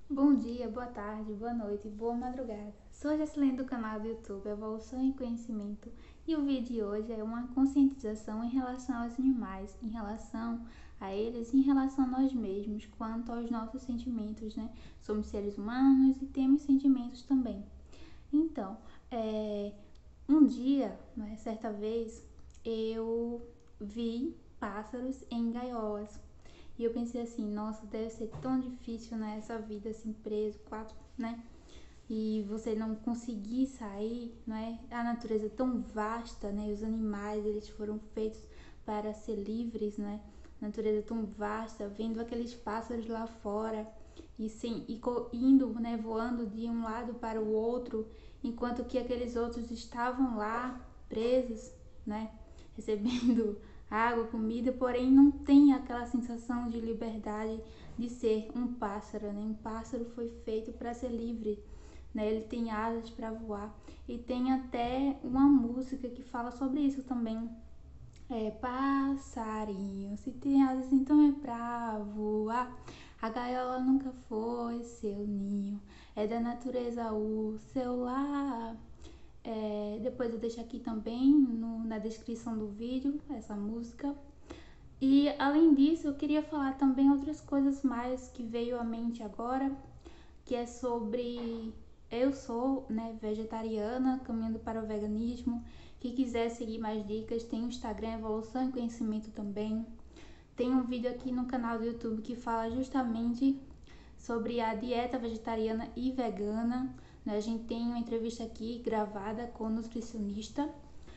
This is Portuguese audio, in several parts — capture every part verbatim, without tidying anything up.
Bom dia, boa tarde, boa noite, boa madrugada. Sou a Jacilene do canal do YouTube Evolução e Conhecimento e o vídeo de hoje é uma conscientização em relação aos animais, em relação a eles e em relação a nós mesmos, quanto aos nossos sentimentos, né? Somos seres humanos e temos sentimentos também. Então, é, um dia, né, certa vez, eu vi pássaros em gaiolas. E eu pensei assim, nossa, deve ser tão difícil, né, essa vida assim, preso, quatro, né? E você não conseguir sair, né? A natureza é tão vasta, né? Os animais, eles foram feitos para ser livres, né? A natureza é tão vasta, vendo aqueles pássaros lá fora e, sim, e indo, né, voando de um lado para o outro, enquanto que aqueles outros estavam lá presos, né? Recebendo água, comida, porém não tem aquela sensação de liberdade de ser um pássaro, né? Um pássaro foi feito para ser livre, né? Ele tem asas para voar e tem até uma música que fala sobre isso também. É passarinho, se tem asas então é pra voar. A gaiola nunca foi seu ninho, é da natureza o seu lar. É, depois eu deixo aqui também no, na descrição do vídeo essa música. E além disso, eu queria falar também outras coisas mais que veio à mente agora, que é sobre eu sou, né, vegetariana, caminhando para o veganismo. Quem quiser seguir mais dicas, tem o Instagram Evolução e Conhecimento também. Tem um vídeo aqui no canal do YouTube que fala justamente sobre a dieta vegetariana e vegana. A gente tem uma entrevista aqui gravada com o nutricionista.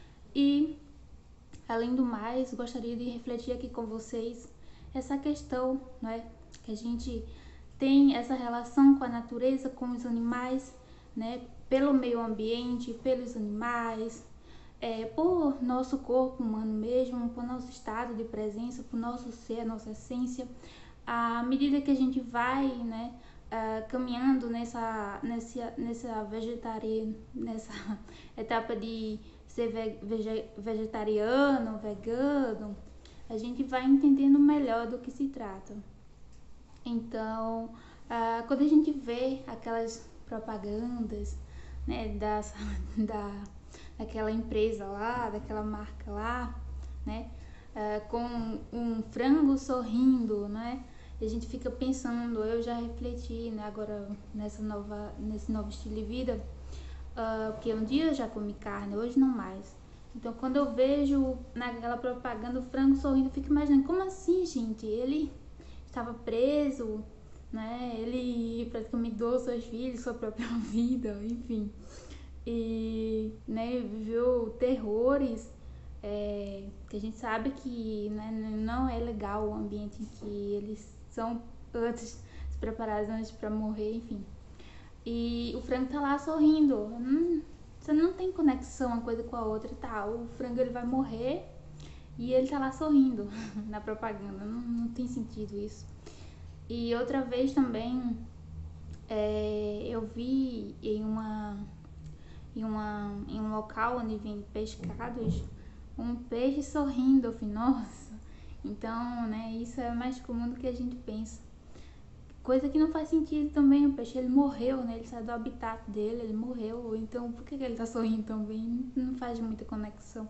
E, além do mais, gostaria de refletir aqui com vocês essa questão, né, que a gente tem essa relação com a natureza, com os animais, né, pelo meio ambiente, pelos animais, é, por nosso corpo humano mesmo, por nosso estado de presença, por nosso ser, nossa essência. À medida que a gente vai, né, uh, caminhando nessa, nessa, nessa vegetariana, nessa etapa de ser ve vegetariano, vegano, a gente vai entendendo melhor do que se trata. Então, uh, quando a gente vê aquelas propagandas, né, das, da, daquela empresa lá, daquela marca lá, né, uh, com um frango sorrindo, né, a gente fica pensando, eu já refleti, né, agora nessa nova, nesse novo estilo de vida, uh, porque um dia eu já comi carne, hoje não mais. Então, quando eu vejo naquela propaganda o frango sorrindo, eu fico imaginando, como assim, gente? Ele estava preso, né? Ele praticamente doou seus filhos, sua própria vida, enfim. E, né, viveu terrores, é, que a gente sabe que, né, não é legal o ambiente em que eles são antes se preparados antes para morrer, enfim. E o frango tá lá sorrindo. Hum, você não tem conexão uma coisa com a outra, tá? O frango ele vai morrer e ele tá lá sorrindo na propaganda. Não, não tem sentido isso. E outra vez também, é, eu vi em, uma, em, uma, em um local onde vem pescados um peixe sorrindo. Eu falei, nossa, então, né, isso é mais comum do que a gente pensa. Coisa que não faz sentido também, o peixe ele morreu, né, ele saiu do habitat dele, ele morreu, então por que ele tá sorrindo também? Não faz muita conexão.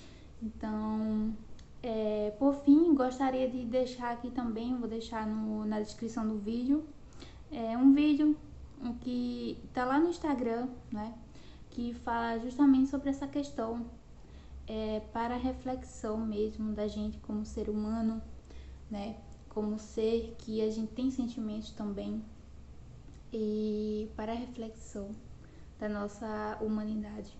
Então, é, por fim, gostaria de deixar aqui também, vou deixar no, na descrição do vídeo, é, um vídeo que tá lá no Instagram, né, que fala justamente sobre essa questão, é, para reflexão mesmo da gente como ser humano, né, como ser que a gente tem sentimentos também, e para reflexão da nossa humanidade.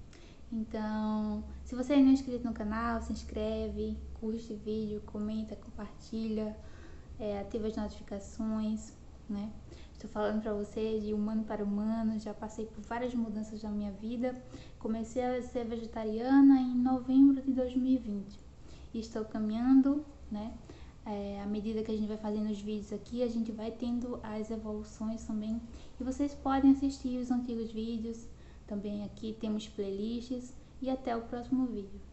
Então, se você não é inscrito no canal, se inscreve, curte o vídeo, comenta, compartilha, é, ativa as notificações, né? Estou falando para você de humano para humano, já passei por várias mudanças na minha vida. Comecei a ser vegetariana em novembro de dois mil e vinte e estou caminhando, né? É, à medida que a gente vai fazendo os vídeos aqui, a gente vai tendo as evoluções também. E vocês podem assistir os antigos vídeos. Também aqui temos playlists e até o próximo vídeo.